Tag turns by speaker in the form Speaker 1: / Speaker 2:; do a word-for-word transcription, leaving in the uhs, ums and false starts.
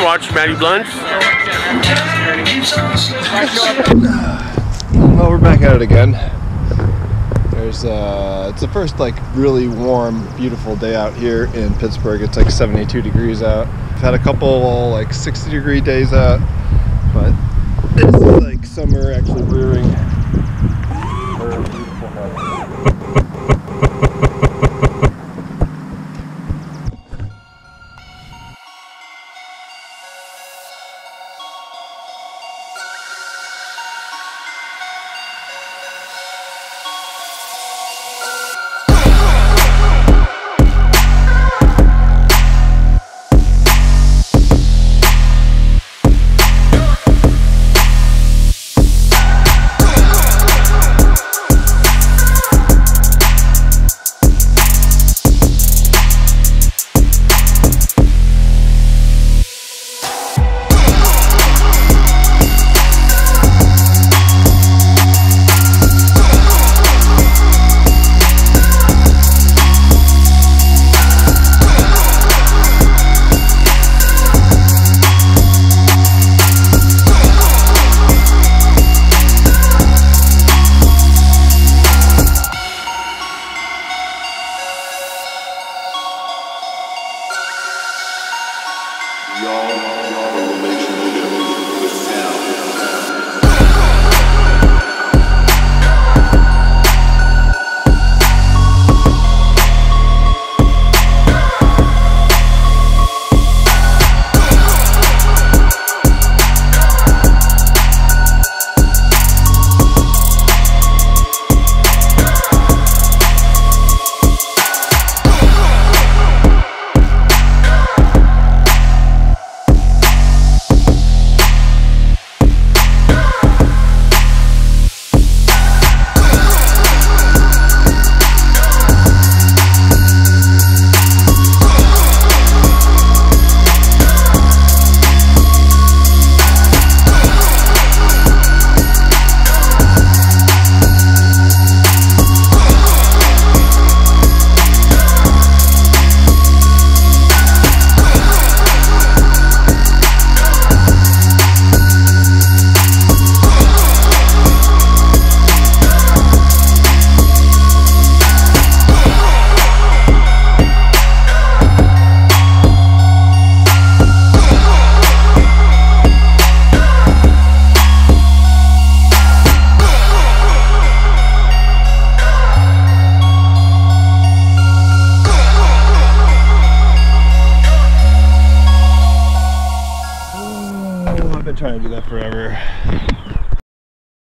Speaker 1: watch Matty Blunts.
Speaker 2: Well, we're back at it again. There's uh, it's the first like really warm, beautiful day out here in Pittsburgh. It's like seventy-two degrees out. I've had a couple like sixty degree days out, but this is like summer actually brewing. We're a beautiful house. I've been trying to do that forever.